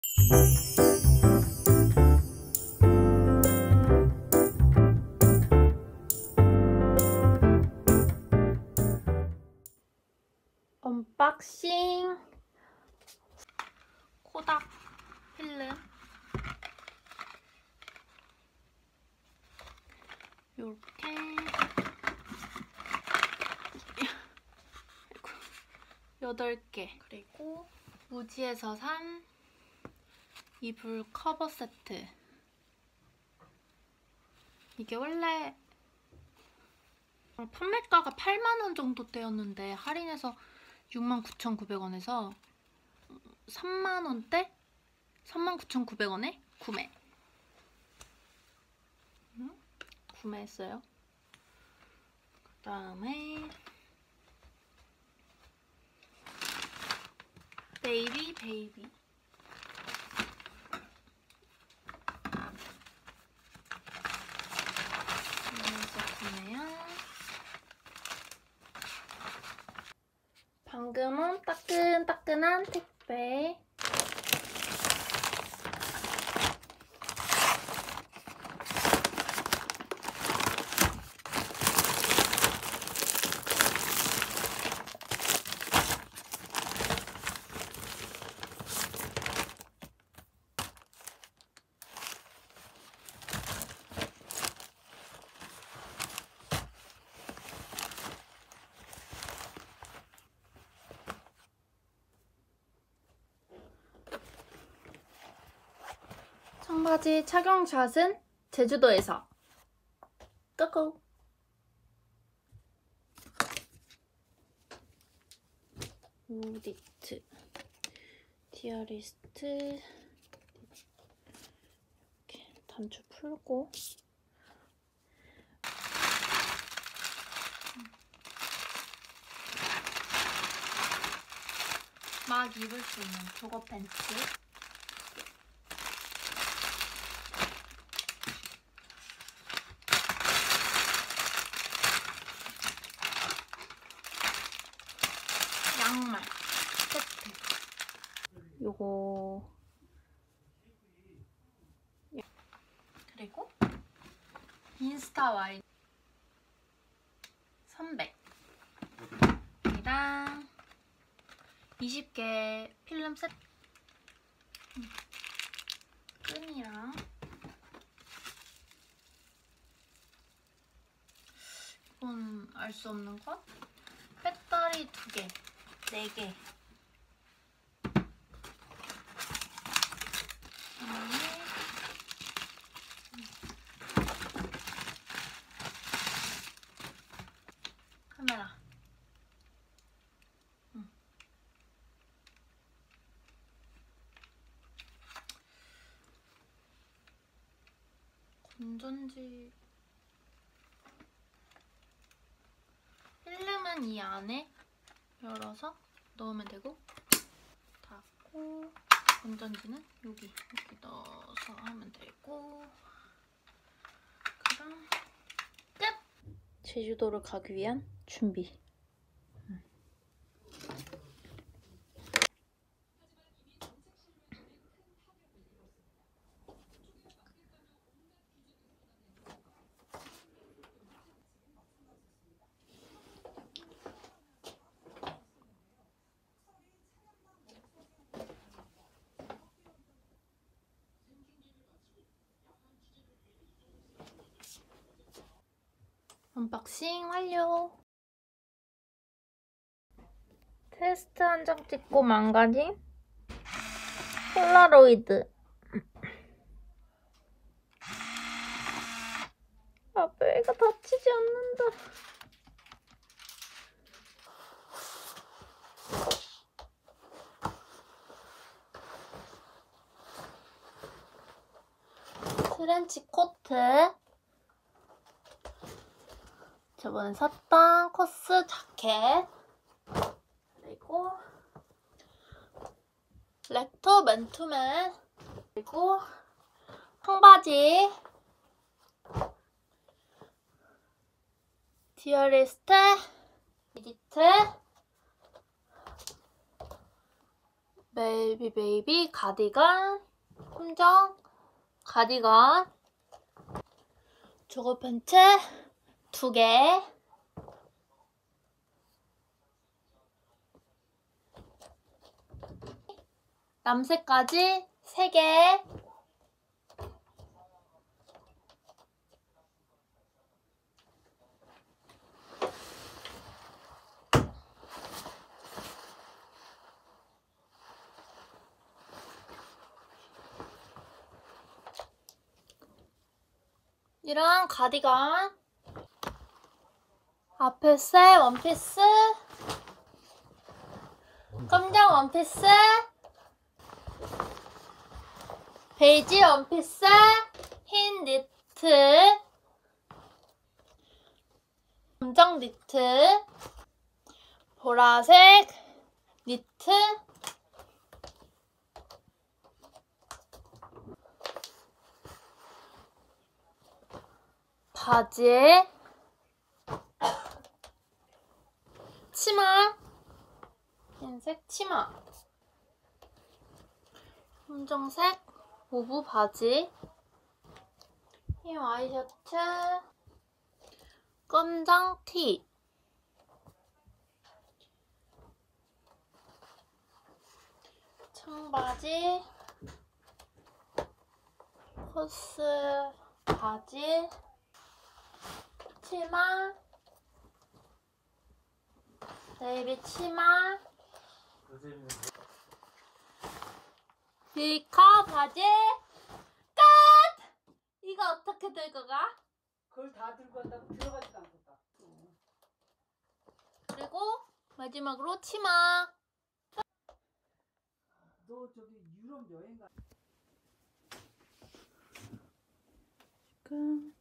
언박싱 코닥 필름 요렇게 8개, 그리고 무지에서 산 이불 커버 세트. 이게 원래 판매가가 8만원 정도대였는데 할인해서 69,900원에서 3만원대? 39,900원에 구매. 구매했어요. 그 다음에 베이비 세트네요. 방금 온 따끈따끈한 택배. 청바지 착용샷은 제주도에서. 고고! 우디트 디어리스트 이렇게 단추 풀고 막 입을 수 있는 조거 팬츠. 양말 세트. 요거 그리고 인스타 와인 300 이랑 20개 필름 세트. 끈이랑 이건 알 수 없는 것. 배터리 2개, 4개. 카메라. 건전지. 필름은 이 안에 열어서 넣으면 되고, 닫고, 건전지는 여기 넣어서 하면 되고. 그럼 끝! 제주도를 가기 위한 준비. 언박싱 완료! 테스트 한 장 찍고 망가진 폴라로이드. 배가 다치지 않는다. 트렌치 코트. 저번에 샀던 코스 자켓. 그리고 렉터 맨투맨. 그리고 청바지. 디어리스트. 미디트. 베이비 가디건, kum정 가디건, 조거 팬츠 2개, 남색까지 3개, 이런 가디건, 앞에 색 원피스, 검정 원피스, 베이지 원피스, 흰 니트, 검정 니트, 보라색 니트, 바지에 치마, 흰색 치마, 검정색 모브 바지, 흰 와이셔츠, 검정 티, 청바지, 코스 바지, 치마, 베이비 치마, 비커 바지, 끝! 이거 어떻게 들고 가? 그걸 다 들고 간다고 들어가지도 않겠다. 그리고 마지막으로 치마. 너 저기 유럽 여행 가. 지금